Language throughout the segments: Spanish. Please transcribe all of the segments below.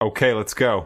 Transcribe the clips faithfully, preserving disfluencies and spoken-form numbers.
Okay, let's go.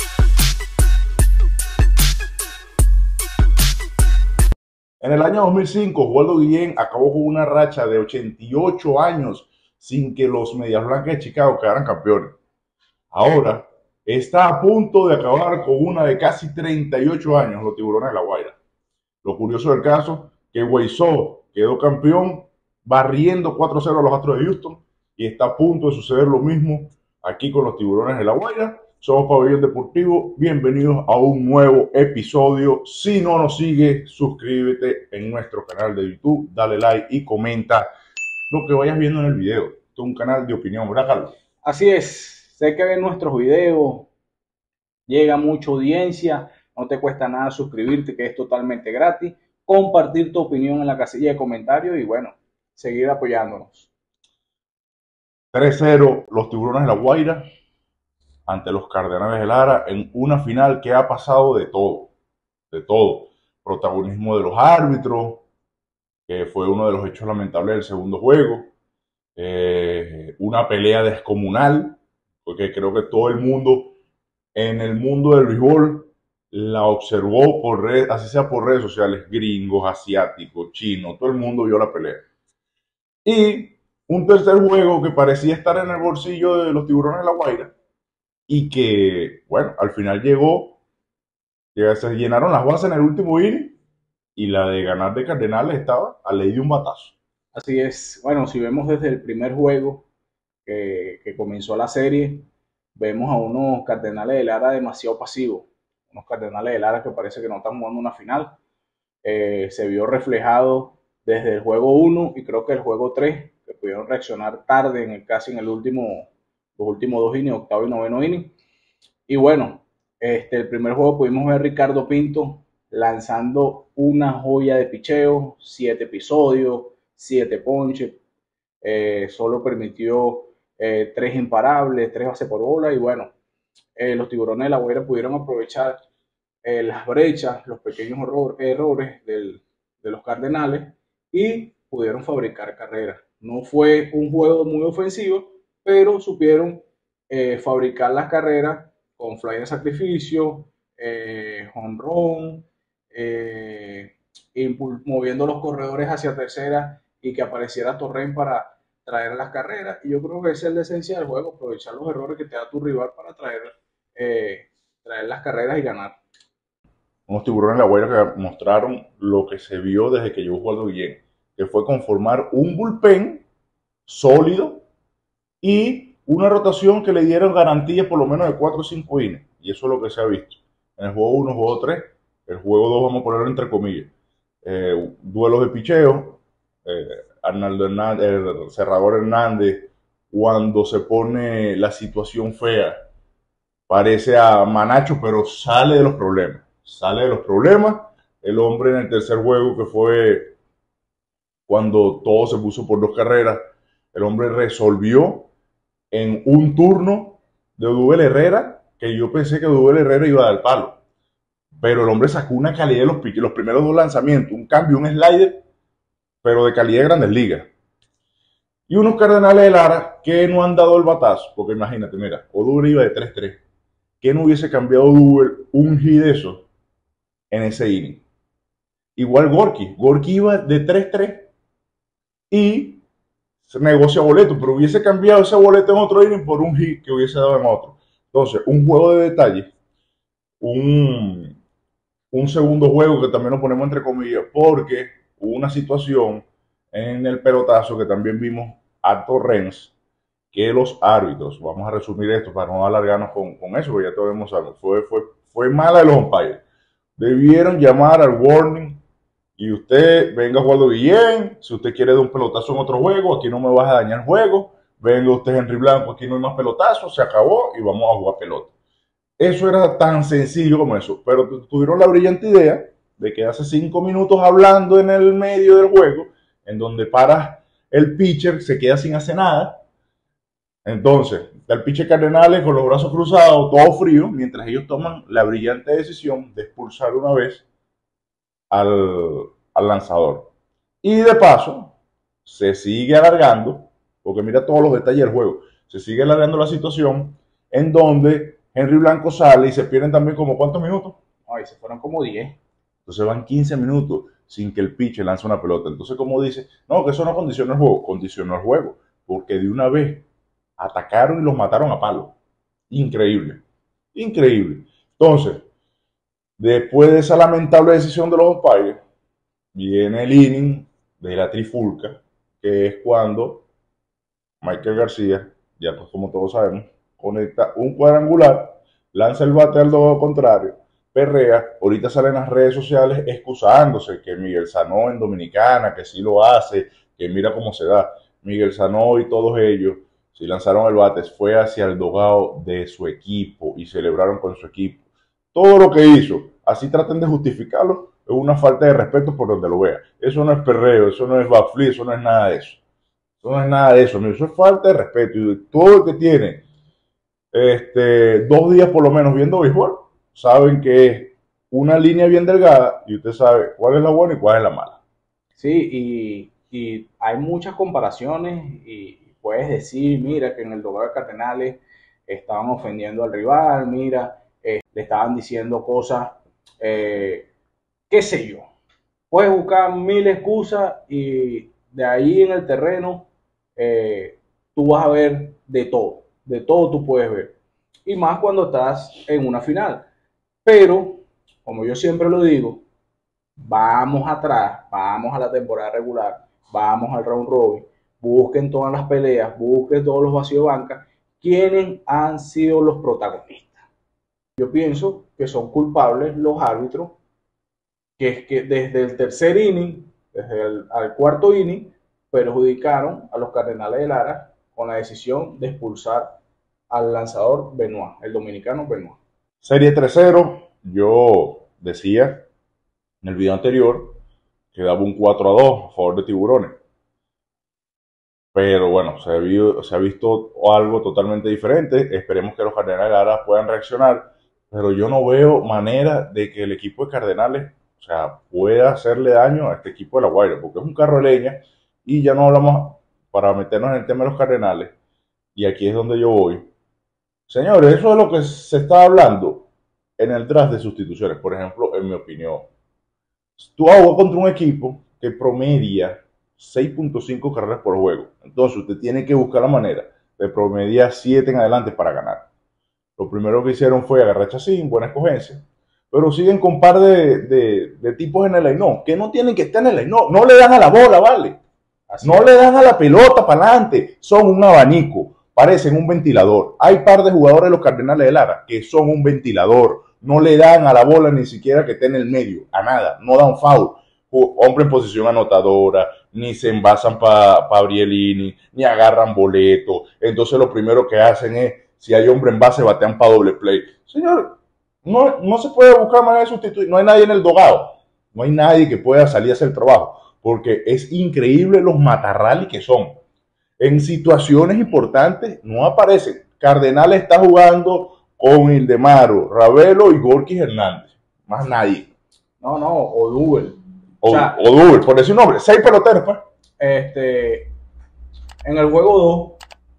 En el año dos mil cinco, Oswaldo Guillén acabó con una racha de ochenta y ocho años sin que los Medias Blancas de Chicago quedaran campeones. Ahora está a punto de acabar con una de casi treinta y ocho años, los Tiburones de La Guaira. Lo curioso del caso, que Weizó quedó campeón barriendo cuatro cero a los Astros de Houston y está a punto de suceder lo mismo aquí con los Tiburones de La Guaira. Somos Pabellón Deportivo, bienvenidos a un nuevo episodio. Si no nos sigue, suscríbete en nuestro canal de YouTube, dale like y comenta lo que vayas viendo en el video. Esto es un canal de opinión, ¿verdad, Carlos? Así es, sé que ven nuestros videos, llega mucha audiencia, no te cuesta nada suscribirte, que es totalmente gratis, compartir tu opinión en la casilla de comentarios y bueno, seguir apoyándonos. tres cero los Tiburones de La Guaira ante los Cardenales de Lara en una final que ha pasado de todo, de todo. Protagonismo de los árbitros, que fue uno de los hechos lamentables del segundo juego. Eh, una pelea descomunal, porque creo que todo el mundo en el mundo del béisbol la observó por redes, así sea por redes sociales, gringos, asiáticos, chinos, todo el mundo vio la pelea. Y un tercer juego que parecía estar en el bolsillo de los Tiburones de La Guaira y que, bueno, al final llegó, que se llenaron las bases en el último inning y la de ganar de Cardenales estaba a ley de un batazo. Así es, bueno, si vemos desde el primer juego que, que comenzó la serie, vemos a unos Cardenales de Lara demasiado pasivos, unos Cardenales de Lara que parece que no están jugando una final. Eh, se vio reflejado desde el juego uno y creo que el juego tres, que pudieron reaccionar tarde en el, casi en el último, los últimos dos innings, octavo y noveno inning. Y bueno, este, el primer juego pudimos ver a Ricardo Pinto lanzando una joya de picheo, siete episodios, siete ponches, eh, solo permitió eh, tres imparables, tres bases por bola y bueno, eh, los Tiburones de La Guaira pudieron aprovechar eh, las brechas, los pequeños error, errores del, de los Cardenales y pudieron fabricar carreras. No fue un juego muy ofensivo, pero supieron eh, fabricar las carreras con fly de sacrificio, eh, home run, eh, moviendo los corredores hacia tercera y que apareciera Torrent para traer las carreras. Y yo creo que esa es la esencia del juego, aprovechar los errores que te da tu rival para traer, eh, traer las carreras y ganar. Unos Tiburones de La Guaira que mostraron lo que se vio desde que llegó Oswaldo Guillén, que fue conformar un bullpen sólido y una rotación que le dieron garantías por lo menos de cuatro o cinco innings. Y eso es lo que se ha visto. En el juego uno, juego tres, el juego dos vamos a ponerlo entre comillas. Eh, duelos de picheo, eh, Arnaldo Hernández, el cerrador Hernández, cuando se pone la situación fea, parece a Manacho, pero sale de los problemas. Sale de los problemas. El hombre en el tercer juego, que fue cuando todo se puso por dos carreras, el hombre resolvió en un turno de Odubel Herrera, que yo pensé que Odubel Herrera iba a dar palo. Pero el hombre sacó una calidad de los piques, los primeros dos lanzamientos, un cambio, un slider, pero de calidad de Grandes Ligas. Y unos Cardenales de Lara que no han dado el batazo, porque imagínate, mira, Odubel iba de tres tres. ¿Qué no hubiese cambiado Odubel un hit de eso en ese inning? Igual Gorky, Gorky iba de tres tres y se negocia boleto, pero hubiese cambiado ese boleto en otro inning por un hit que hubiese dado en otro. Entonces, un juego de detalles, un, un segundo juego que también lo ponemos entre comillas, porque hubo una situación en el pelotazo que también vimos a Torrens, que los árbitros, vamos a resumir esto para no alargarnos con, con eso, porque ya todos vemos algo, fue, fue, fue mala de los umpires. Debieron llamar al warning y usted venga a Oswaldo Guillén, si usted quiere dar un pelotazo en otro juego, aquí no me vas a dañar el juego, venga usted Henry Blanco, aquí no hay más pelotazos, se acabó y vamos a jugar pelota. Eso era tan sencillo como eso, pero tuvieron la brillante idea de que hace cinco minutos hablando en el medio del juego, en donde para el pitcher, se queda sin hacer nada. Entonces, está el pitcher Cardenales con los brazos cruzados, todo frío, mientras ellos toman la brillante decisión de expulsar una vez al, al lanzador. Y de paso, se sigue alargando, porque mira todos los detalles del juego, se sigue alargando la situación en donde Henry Blanco sale y se pierden también como ¿cuántos minutos? Ay, se fueron como diez. Entonces van quince minutos sin que el pitcher lance una pelota. Entonces, como dice, no, que eso no condiciona el juego. Condicionó el juego. Porque de una vez atacaron y los mataron a palo. Increíble. Increíble. Entonces, después de esa lamentable decisión de los umpires, viene el inning de la trifulca, que es cuando Michael García, ya pues como todos sabemos, conecta un cuadrangular, lanza el bate al lado contrario, perrea, ahorita salen las redes sociales excusándose que Miguel Sanó en Dominicana, que sí lo hace, que mira cómo se da. Miguel Sanó y todos ellos, si lanzaron el bate, fue hacia el dogado de su equipo y celebraron con su equipo. Todo lo que hizo, así traten de justificarlo, es una falta de respeto por donde lo vea. Eso no es perreo, eso no es backflip, eso no es nada de eso. Eso no es nada de eso, eso es falta de respeto. Y todo el que tiene este, dos días por lo menos viendo béisbol, saben que es una línea bien delgada y usted sabe cuál es la buena y cuál es la mala. Sí, y, y hay muchas comparaciones y puedes decir, mira, que en el doblado de Cardenales estaban ofendiendo al rival, mira, eh, le estaban diciendo cosas, eh, qué sé yo. Puedes buscar mil excusas y de ahí en el terreno eh, tú vas a ver de todo, de todo tú puedes ver. Y más cuando estás en una final. Pero, como yo siempre lo digo, vamos atrás, vamos a la temporada regular, vamos al round robin, busquen todas las peleas, busquen todos los vacíos de banca, quienes han sido los protagonistas. Yo pienso que son culpables los árbitros, que es que desde el tercer inning, desde el al cuarto inning, perjudicaron a los Cardenales de Lara con la decisión de expulsar al lanzador Benoit, el dominicano Benoit. Serie tres cero, yo decía en el video anterior que daba un cuatro a dos a favor de Tiburones. Pero bueno, se ha, visto, se ha visto algo totalmente diferente. Esperemos que los Cardenales de Lara puedan reaccionar. Pero yo no veo manera de que el equipo de Cardenales, o sea, pueda hacerle daño a este equipo de La Guaira, porque es un carro de leña y ya no hablamos para meternos en el tema de los Cardenales. Y aquí es donde yo voy. Señores, eso es lo que se está hablando en el draft de sustituciones. Por ejemplo, en mi opinión, tú vas a jugar contra un equipo que promedia seis punto cinco carreras por juego. Entonces usted tiene que buscar la manera de promediar siete en adelante para ganar. Lo primero que hicieron fue agarrar a Chacín, buena escogencia, pero siguen con un par de, de, de tipos en el line, que no tienen que estar en el line, no le dan a la bola, ¿vale? Así no es. Le dan a la pelota para adelante, son un abanico, parecen un ventilador. Hay par de jugadores de los Cardenales de Lara que son un ventilador, no le dan a la bola ni siquiera que esté en el medio, a nada, no dan foul. Hombre en posición anotadora, ni se envasan para pa Brielini, ni agarran boleto. Entonces lo primero que hacen es, si hay hombre en base, batean para doble play. Señor, no, no se puede buscar manera de sustituir, no hay nadie en el dogado, no hay nadie que pueda salir a hacer el trabajo, porque es increíble los matarrali que son. En situaciones importantes no aparecen. Cardenales está jugando con Ildemaro, Ravelo y Gorky Hernández, más nadie. No, no, o Double. O, o, sea, o Double, por decir un nombre, seis peloteros, pues. Este, en el juego dos,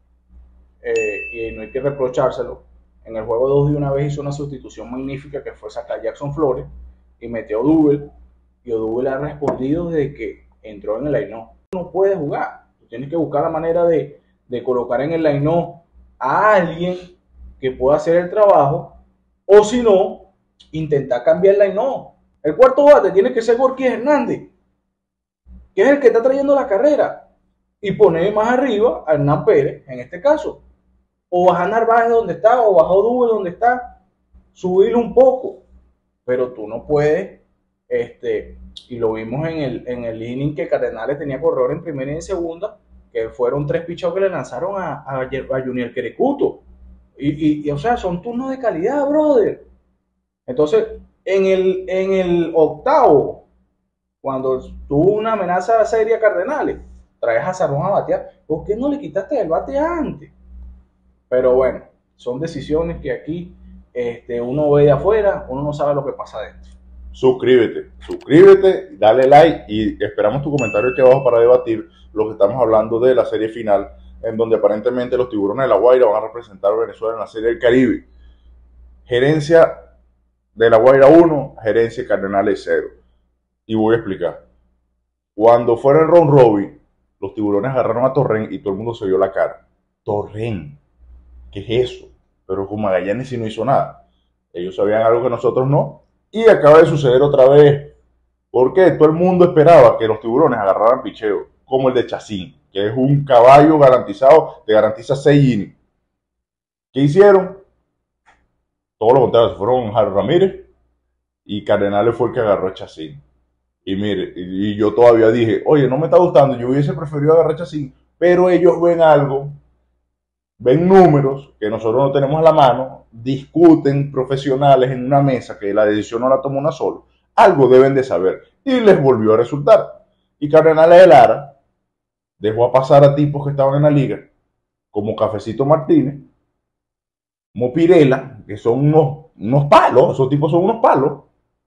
eh, y no hay que reprochárselo, en el juego dos de una vez hizo una sustitución magnífica que fue sacar a Jackson Flores y metió a Double, y Double ha respondido desde que entró en el line-up. No puede jugar, tú tienes que buscar la manera de, de colocar en el line-up a alguien que pueda hacer el trabajo, o si no, intentar cambiar el line-up. El cuarto bate tiene que ser Gorky Hernández, que es el que está trayendo la carrera, y poner más arriba a Hernán Pérez, en este caso. O bajar Narváez donde está, o bajar Double donde está, subirlo un poco. Pero tú no puedes, este, y lo vimos en el, en el inning que Cardenales tenía corredor en primera y en segunda, que fueron tres pichados que le lanzaron a, a, a Junior Querecuto. Y, y, y, o sea, son turnos de calidad, brother. Entonces, en el, en el octavo, cuando tuvo una amenaza seria a Cardenales, traes a Sarón a batear. ¿Por qué no le quitaste el bate antes? Pero bueno, son decisiones que aquí este, uno ve de afuera, uno no sabe lo que pasa adentro. Suscríbete, suscríbete, dale like y esperamos tu comentario aquí abajo para debatir lo que estamos hablando de la serie final, en donde aparentemente los Tiburones de La Guaira van a representar a Venezuela en la Serie del Caribe. Gerencia de La Guaira uno, gerencia de Cardenales cero. Y voy a explicar. Cuando fuera el round robin, los tiburones agarraron a Torren y todo el mundo se vio la cara. Torren, ¿qué es eso? Pero con Magallanes sí no hizo nada. Ellos sabían algo que nosotros no. Y acaba de suceder otra vez. ¿Por qué? Todo el mundo esperaba que los tiburones agarraran picheo, como el de Chacín, que es un caballo garantizado, te garantiza seis innings. ¿Qué hicieron? Todo lo contrario, fueron Harold Ramírez y Cardenales fue el que agarró a Chacín. Y mire, y yo todavía dije, oye, no me está gustando, yo hubiese preferido agarrar a Chacín, pero ellos ven algo, ven números que nosotros no tenemos a la mano, discuten profesionales en una mesa que la decisión no la tomó una sola, algo deben de saber, y les volvió a resultar. Y Cardenales de Lara dejó a pasar a tipos que estaban en la liga, como Cafecito Martínez, como Pirela, que son unos, unos palos, esos tipos son unos palos.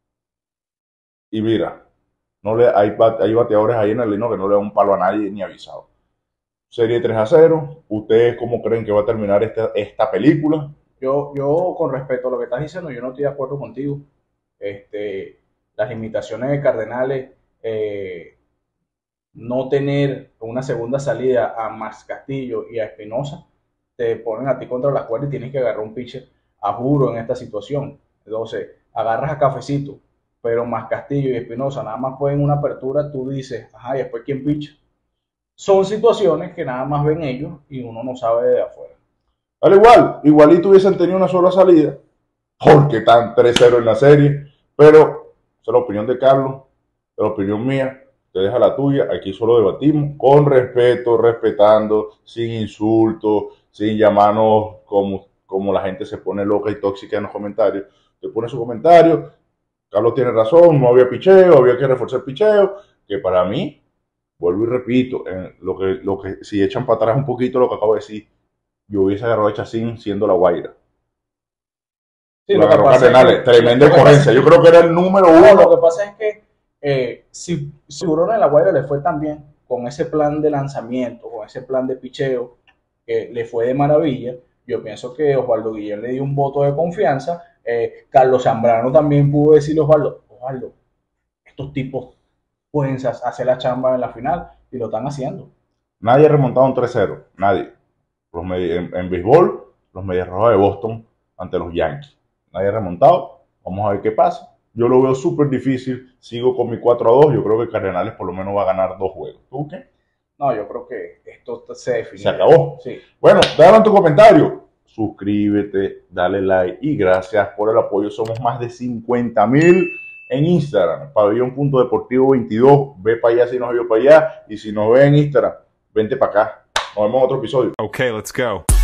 Y mira, no le, hay, hay bateadores ahí en el lino que no le dan un palo a nadie ni avisado. Serie tres a cero, ¿ustedes cómo creen que va a terminar esta, esta película? Yo, yo, con respecto a lo que estás diciendo, yo no estoy de acuerdo contigo. Este, las limitaciones de Cardenales, eh, no tener una segunda salida a Max Castillo y a Espinosa, te ponen a ti contra las cuerdas y tienes que agarrar un pitcher a juro en esta situación. Entonces, agarras a Cafecito, pero Max Castillo y Espinosa nada más pueden una apertura, tú dices, ajá, y después quién picha. Son situaciones que nada más ven ellos y uno no sabe de afuera. Al igual, igualito hubiesen tenido una sola salida, porque están tres cero en la serie, pero esa es la opinión de Carlos, es la opinión mía, te deja la tuya, aquí solo debatimos, con respeto, respetando, sin insultos, sin llamarnos como, como la gente se pone loca y tóxica en los comentarios. Te pone su comentario, Carlos tiene razón, no había picheo, había que reforzar el picheo, que para mí, vuelvo y repito, en lo que, lo que si echan para atrás un poquito lo que acabo de decir, yo hubiese agarrado a Chacín siendo La Guaira. Sí, Lo lo que agarró pasa es Cardenales, que, tremenda lo que pasa escogencia. es Yo que, creo que era el número no, uno. lo que pasa es que eh, si, si Tiburón en La Guaira le fue tan bien con ese plan de lanzamiento, con ese plan de picheo, que le fue de maravilla, yo pienso que Osvaldo Guillén le dio un voto de confianza. eh, Carlos Zambrano también pudo decirle a Osvaldo, Osvaldo, estos tipos pueden hacer la chamba en la final y lo están haciendo. Nadie ha remontado un tres cero. Nadie. Los en, en béisbol, los Medias Rojas de Boston ante los Yankees. Nadie ha remontado. Vamos a ver qué pasa. Yo lo veo súper difícil. Sigo con mi cuatro a dos. Yo creo que Cardenales por lo menos va a ganar dos juegos. ¿Tú qué? No, yo creo que esto se definió. Se acabó. Sí. Bueno, déjame en tu comentario. Suscríbete, dale like y gracias por el apoyo. Somos más de cincuenta mil en Instagram. Pabellón punto deportivo veintidós. Ve para allá si nos vio para allá. Y si nos ve en Instagram, vente para acá. Nos vemos en otro episodio. Okay, let's go.